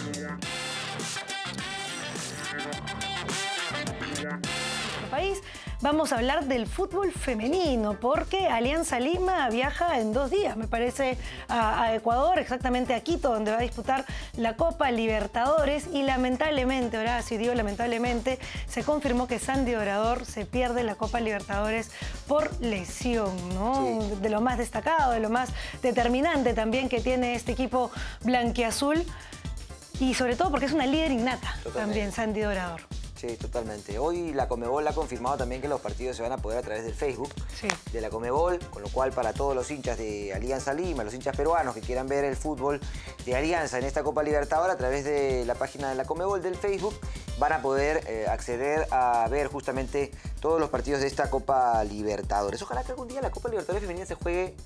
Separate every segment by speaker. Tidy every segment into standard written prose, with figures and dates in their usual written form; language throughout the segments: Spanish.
Speaker 1: País. Vamos a hablar del fútbol femenino, porque Alianza Lima viaja en 2 días, me parece, a Ecuador, exactamente a Quito, donde va a disputar la Copa Libertadores. Y lamentablemente, Horacio, digo lamentablemente, se confirmó que Sandy Orador se pierde la Copa Libertadores por lesión, ¿no? Sí. De lo más destacado, de lo más determinante también que tiene este equipo blanquiazul. Y sobre todo porque es una líder innata también, Sandy Orador.
Speaker 2: Sí, totalmente. Hoy la Conmebol ha confirmado también que los partidos se van a poder a través del Facebook de la Conmebol, con lo cual para todos los hinchas de Alianza Lima, los hinchas peruanos que quieran ver el fútbol de Alianza en esta Copa Libertadores a través de la página de la Conmebol del Facebook, van a poder acceder a ver justamente todos los partidos de esta Copa Libertadores. Ojalá que algún día la Copa Libertadores femenina se juegue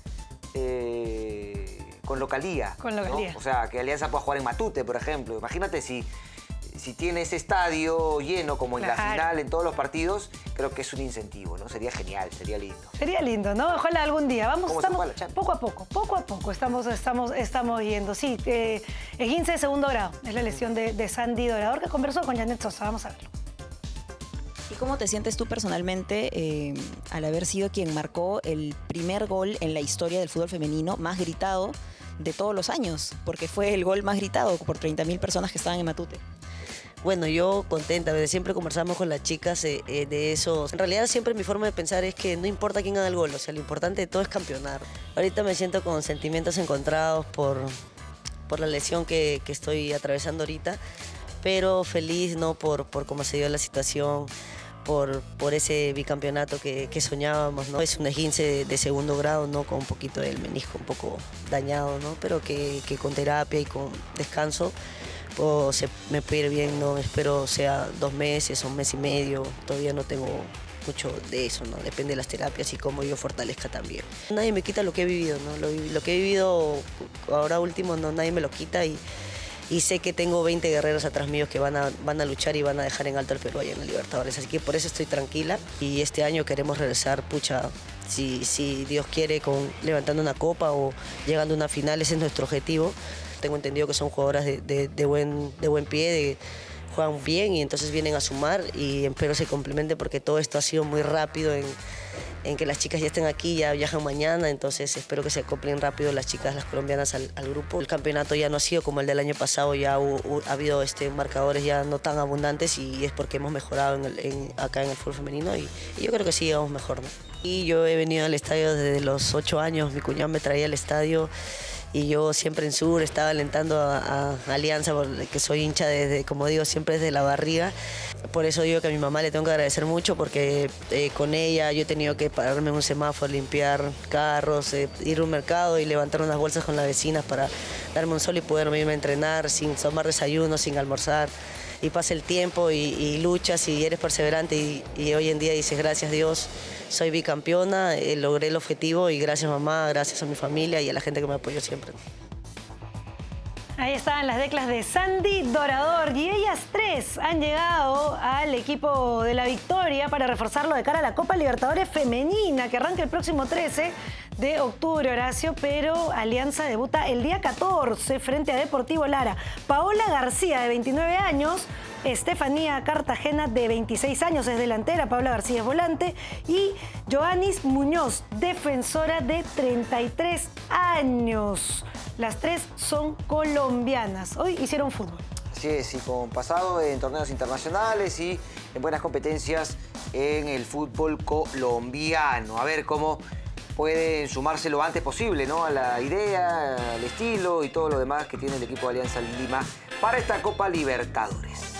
Speaker 2: con localía. Con localía. ¿No? O sea, que Alianza pueda jugar en Matute, por ejemplo. Imagínate si tiene ese estadio lleno como en la final, en todos los partidos, creo que es un incentivo, ¿no? Sería genial, sería lindo. Sería lindo, ¿no? Ojalá algún día. Estamos poco a poco estamos yendo. Sí, esguince de segundo grado, es la lesión de Sandy Orador, que conversó con Janet Sosa. Vamos a verlo.
Speaker 3: ¿Y cómo te sientes tú personalmente al haber sido quien marcó el primer gol en la historia del fútbol femenino más gritado de todos los años? Porque fue el gol más gritado por 30.000 personas que estaban en Matute.
Speaker 4: Bueno, yo contenta, siempre conversamos con las chicas de eso. En realidad siempre mi forma de pensar es que no importa quién haga el gol, o sea, lo importante de todo es campeonar. Ahorita me siento con sentimientos encontrados por la lesión que estoy atravesando ahorita, pero feliz, ¿no? por cómo se dio la situación, por ese bicampeonato que soñábamos, ¿no? Es un esguince de segundo grado, ¿no? Con un poquito del menisco un poco dañado, ¿no? Pero que con terapia y con descanso me puede ir bien, ¿no? Espero sea 2 meses, 1 mes y medio. Todavía no tengo mucho de eso, ¿no? Depende de las terapias y cómo yo fortalezca también. Nadie me quita lo que he vivido, ¿no? Lo que he vivido ahora último, no, nadie me lo quita y sé que tengo 20 guerreros atrás míos que van a luchar y van a dejar en alto al Perú allá en la Libertadores. Así que por eso estoy tranquila y este año queremos regresar, pucha, si Dios quiere, levantando una copa o llegando a una final. Ese es nuestro objetivo. Tengo entendido que son jugadoras de buen pie, juegan bien y entonces vienen a sumar y espero se complemente porque todo esto ha sido muy rápido en que las chicas ya estén aquí, ya viajan mañana, entonces espero que se acoplen rápido las chicas, las colombianas al grupo. El campeonato ya no ha sido como el del año pasado, ya ha habido marcadores ya no tan abundantes y es porque hemos mejorado acá en el fútbol femenino y yo creo que sí vamos mejor, ¿no? Y yo he venido al estadio desde los 8 años, mi cuñado me traía al estadio y yo siempre en Sur estaba alentando a Alianza, porque soy hincha desde, como digo, siempre desde la barriga. Por eso digo que a mi mamá le tengo que agradecer mucho porque con ella yo he tenido que pararme en un semáforo, limpiar carros, ir a un mercado y levantar unas bolsas con las vecinas para darme un sol y poderme irme a entrenar sin tomar desayuno, sin almorzar. Y pasa el tiempo y luchas y eres perseverante y hoy en día dices gracias Dios, soy bicampeona, logré el objetivo y gracias mamá, gracias a mi familia y a la gente que me apoyó siempre.
Speaker 1: Ahí estaban las declas de Sandy Orador y ellas 3 han llegado al equipo de la victoria para reforzarlo de cara a la Copa Libertadores Femenina que arranca el próximo 13 de octubre, Horacio, pero Alianza debuta el día 14 frente a Deportivo Lara. Paola García, de 29 años, Estefanía Cartagena, de 26 años, es delantera, Paola García es volante, y Joanis Muñoz, defensora, de 33 años. Las 3 son colombianas. Hoy hicieron fútbol.
Speaker 2: Así es, y con pasado en torneos internacionales y en buenas competencias en el fútbol colombiano. A ver cómo pueden sumarse lo antes posible, ¿no? A la idea, al estilo y todo lo demás que tiene el equipo de Alianza Lima para esta Copa Libertadores.